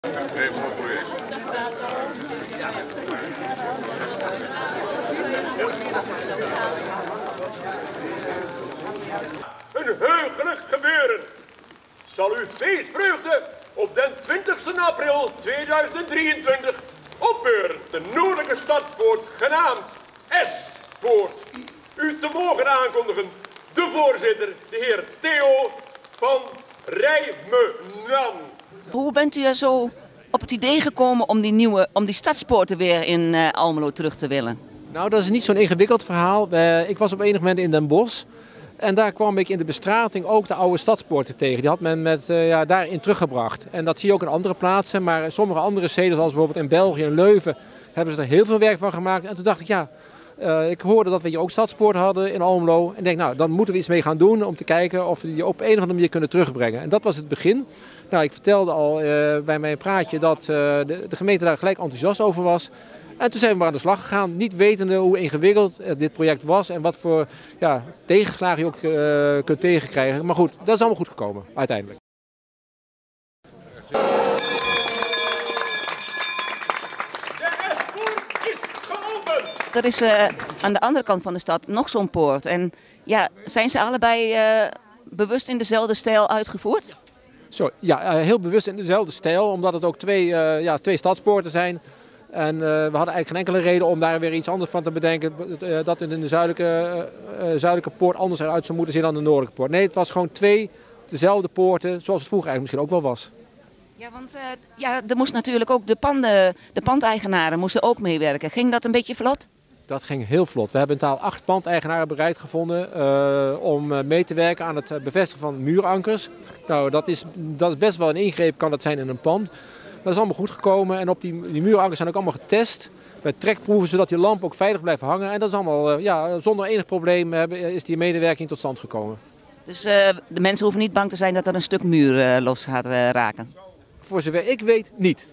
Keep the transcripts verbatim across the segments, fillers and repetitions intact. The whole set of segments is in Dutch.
Nee, mooi project. Een heugelijk gebeuren zal uw feestvreugde op den twintigste april tweeduizend drieëntwintig opbeuren. De noordelijke stadpoort genaamd S-poort. U te mogen aankondigen de voorzitter, de heer Theo van Rijmenam. Hoe bent u er zo op het idee gekomen om die, nieuwe, om die stadspoorten weer in uh, Almelo terug te willen? Nou, dat is niet zo'n ingewikkeld verhaal. Uh, ik was op enig moment in Den Bosch. En daar kwam ik in de bestrating ook de oude stadspoorten tegen. Die had men met, uh, ja, daarin teruggebracht. En dat zie je ook in andere plaatsen. Maar in sommige andere steden, zoals bijvoorbeeld in België en Leuven, hebben ze er heel veel werk van gemaakt. En toen dacht ik, ja, uh, ik hoorde dat we hier ook stadspoorten hadden in Almelo. En ik denk, nou, dan moeten we iets mee gaan doen om te kijken of we die op een of andere manier kunnen terugbrengen. En dat was het begin. Nou, ik vertelde al uh, bij mijn praatje dat uh, de, de gemeente daar gelijk enthousiast over was. En toen zijn we maar aan de slag gegaan, niet wetende hoe ingewikkeld dit project was en wat voor ja, tegenslagen je ook uh, kunt tegenkrijgen. Maar goed, dat is allemaal goed gekomen, uiteindelijk. De S-poort is geopend! Er is uh, aan de andere kant van de stad nog zo'n poort. En ja, zijn ze allebei uh, bewust in dezelfde stijl uitgevoerd? Zo, ja, uh, heel bewust in dezelfde stijl, omdat het ook twee, uh, ja, twee stadspoorten zijn. En uh, we hadden eigenlijk geen enkele reden om daar weer iets anders van te bedenken. Uh, dat het in de zuidelijke, uh, zuidelijke poort anders eruit zou moeten zien dan de noordelijke poort. Nee, het was gewoon twee dezelfde poorten, zoals het vroeger eigenlijk misschien ook wel was. Ja, want uh, ja, er moest natuurlijk ook de, panden, de pandeigenaren moesten ook meewerken. Ging dat een beetje vlot? Dat ging heel vlot. We hebben in totaal acht pandeigenaren bereid gevonden uh, om mee te werken aan het bevestigen van muurankers. Nou, dat is, dat is best wel een ingreep, kan dat zijn in een pand. Dat is allemaal goed gekomen en op die, die muurankers zijn ook allemaal getest met trekproeven, zodat die lamp ook veilig blijft hangen. En dat is allemaal, uh, ja, zonder enig probleem uh, is die medewerking tot stand gekomen. Dus uh, de mensen hoeven niet bang te zijn dat er een stuk muur uh, los gaat uh, raken? Voor zover ik weet, niet.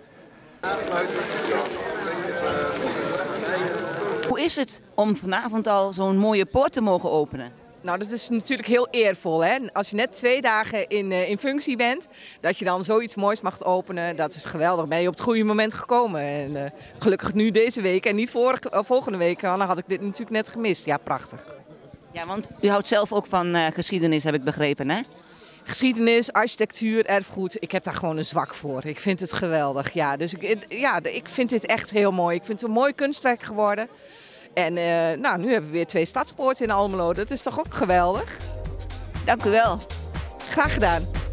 Hoe is het om vanavond al zo'n mooie poort te mogen openen? Nou, dat is natuurlijk heel eervol, hè? Als je net twee dagen in, uh, in functie bent, dat je dan zoiets moois mag openen, dat is geweldig. Ben je op het goede moment gekomen. En, uh, gelukkig nu deze week en niet vorige, uh, volgende week, dan had ik dit natuurlijk net gemist. Ja, prachtig. Ja, want u houdt zelf ook van uh, geschiedenis, heb ik begrepen, hè? Geschiedenis, architectuur, erfgoed, ik heb daar gewoon een zwak voor. Ik vind het geweldig, ja. Dus ik, ja, ik vind dit echt heel mooi. Ik vind het een mooi kunstwerk geworden. En uh, nou, nu hebben we weer twee stadspoorten in Almelo. Dat is toch ook geweldig? Dank u wel. Graag gedaan.